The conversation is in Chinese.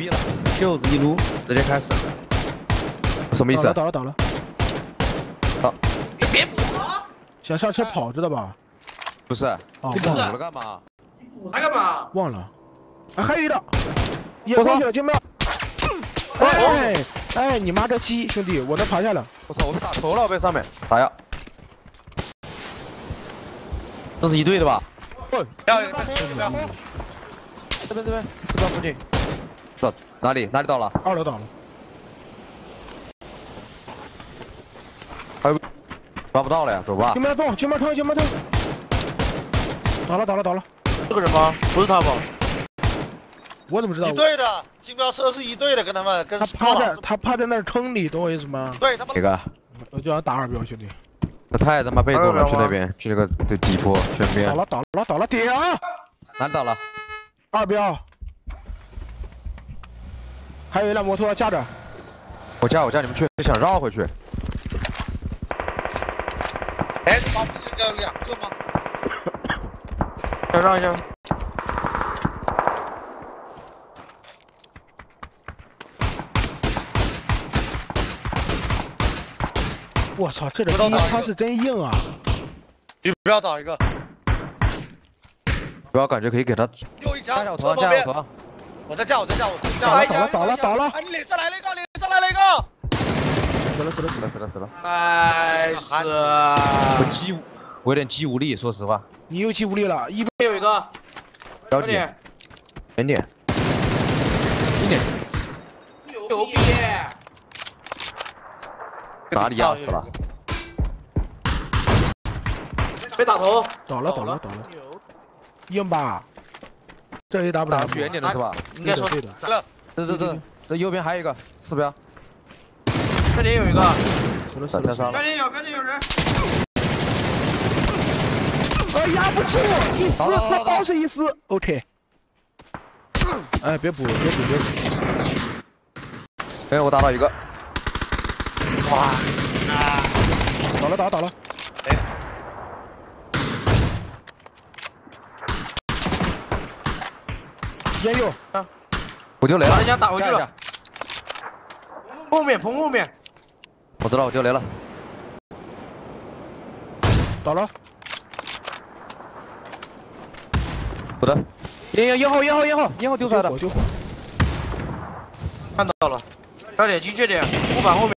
逼了，就是一撸直接开始。什么意思？ 倒了。 好， 别补了。 想上车跑，知道吧？ 不是，你补了干嘛？ 补它干嘛？ 忘了。啊，还有一个，也过去了，救命！哎，你妈这鸡，兄弟，我能爬下来。 我操，我被打头了，被上面打呀！这是一队的吧？ 要这边，4标附近。走，哪里倒了 ？2楼倒了。 还有，抓不到了呀，走吧。 前面冲！倒了。 这个人吗？不是他吧？ 我怎么知道？ 一队的，竞标车是一队的，跟他们跟他趴在那儿坑里，懂我意思吗？ 对他们。 哪个？ 我就要打2标，兄弟。 那太他妈被动了，去那边，去那个对底坡全边。 倒了，顶！ 哪里倒了 ？2标。还有一辆摩托架着。 我叫你们去，想绕回去。 哎，这把不是有2个吗？让一下。 我操，这个鸡他是真硬啊！ 你不要倒一个。 不要感觉可以给他。 又一枪， 加小头。 我在架。 倒了！ 哎，你脸上来了一个！ 死了！ 哎，是。 我有点肌无力，说实话。 你有肌无力了，一边有一个。 快点。一点。 牛逼！ 哪里压死了？ 被打头。 倒了。硬吧？这也打不了。 远点的是吧？ 应该说对的。 这右边还有一个4标。 这里有一个。 太杀了。 这里有人。 压不住，一丝，他包是一丝 ，OK。哎，别补。 哎，我打到一个。 哇！ 倒了。 哎。 烟右。 我丢雷了。 人家打回去了。棚后面。 我知道我丢雷了。 倒了。 好的。烟后丢出来的。 看到了。要点精确点，木板后面。